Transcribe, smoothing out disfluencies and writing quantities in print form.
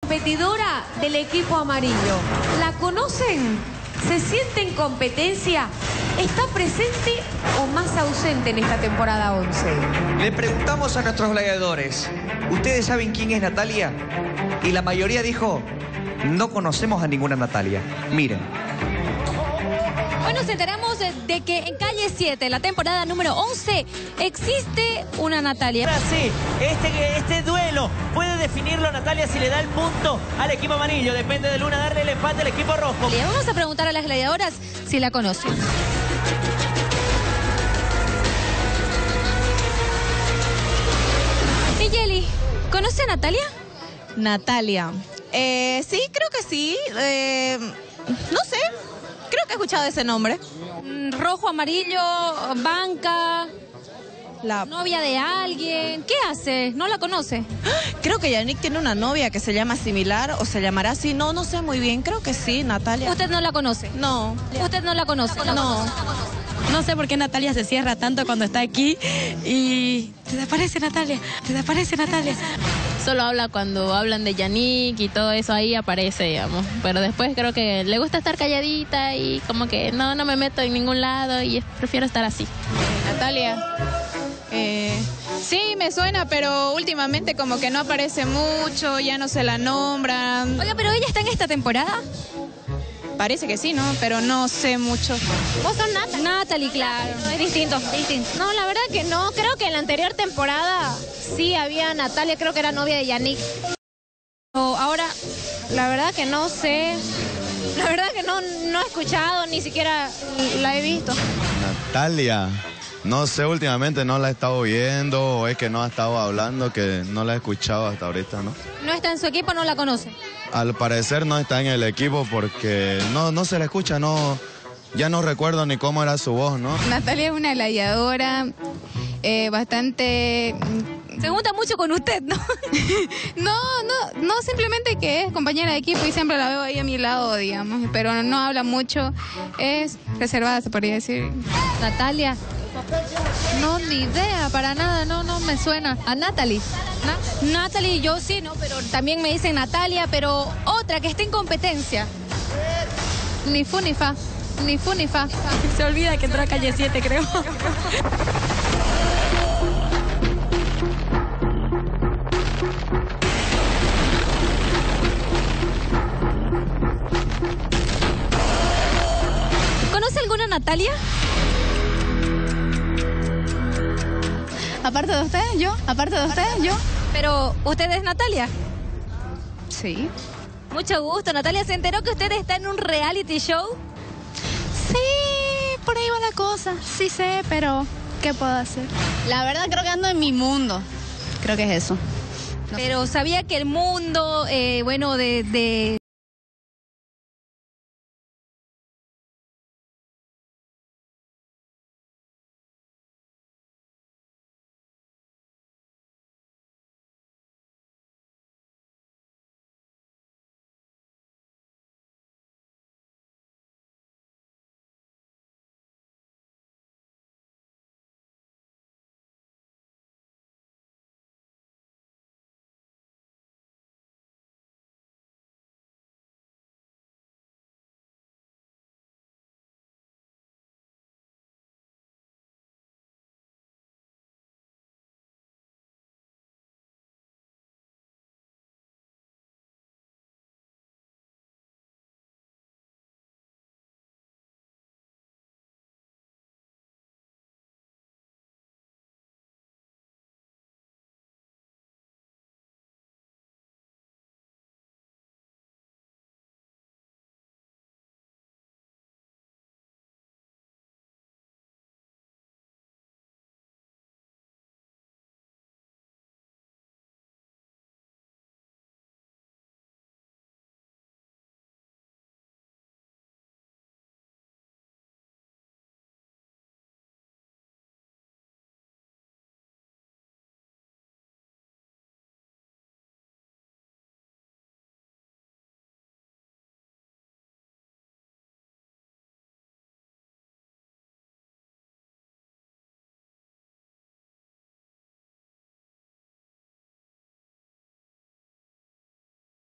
competidora del equipo amarillo. ¿La conocen? ¿Se siente en competencia? ¿Está presente o más ausente en esta temporada 11? Le preguntamos a nuestros gladiadores, ¿ustedes saben quién es Natalia? Y la mayoría dijo, no conocemos a ninguna Natalia. Miren. Bueno, nos enteramos de que en Calle 7, la temporada número 11, existe una Natalia. Ahora sí, este duelo puede definirlo Natalia si le da el punto al equipo amarillo. Depende de Luna darle el empate al equipo rojo. Le vamos a preguntar a las gladiadoras si la conocen. Migueli, ¿conoce a Natalia? Natalia. Sí, creo que sí. No sé. Creo que he escuchado ese nombre. Rojo, amarillo, banca, La... novia de alguien. ¿Qué hace? ¿No la conoce? Creo que Yannick tiene una novia que se llama similar o se llamará así. No, no sé muy bien. Creo que sí, Natalia. ¿Usted no la conoce? No. ¿Usted no la conoce? No. No sé por qué Natalia se cierra tanto cuando está aquí y desaparece Natalia, desaparece Natalia. Solo habla cuando hablan de Yannick y todo eso, ahí aparece, digamos. Pero después creo que le gusta estar calladita y como que no me meto en ningún lado y prefiero estar así. Natalia. Sí, me suena, pero últimamente como que no aparece mucho, ya no se la nombran. Oiga, pero ella está en esta temporada. Parece que sí, ¿no? Pero no sé mucho. Vos sos Natalie, claro. No, es distinto. No, la verdad que no. Creo que en la anterior temporada sí había Natalia, creo que era novia de Yannick. Ahora, la verdad que no sé. La verdad que no he escuchado, ni siquiera la he visto. Natalia, no sé, últimamente no la he estado viendo o es que no ha estado hablando, que no la he escuchado hasta ahorita, ¿no? No está en su equipo, no la conoce. Al parecer no está en el equipo porque no se la escucha, ya no recuerdo ni cómo era su voz, ¿no? Natalia es una gladiadora bastante... Se junta mucho con usted, ¿no? No, simplemente que es compañera de equipo y siempre la veo ahí a mi lado, digamos, pero no habla mucho, es reservada, se podría decir. Natalia. No, ni idea, para nada, no me suena. ¿A Natalie? Natalie, yo sí, no, pero también me dicen Natalia, pero otra que esté en competencia. Ni fu ni fa, ni fu ni fa. Se olvida que entró a Calle 7, creo. ¿Conoce alguna Natalia? Aparte de usted, yo. Pero, ¿usted es Natalia? Sí. Mucho gusto, Natalia. ¿Se enteró que usted está en un reality show? Sí, por ahí va la cosa. Sí sé, pero ¿qué puedo hacer? La verdad creo que ando en mi mundo. Creo que es eso. Pero sabía que el mundo, de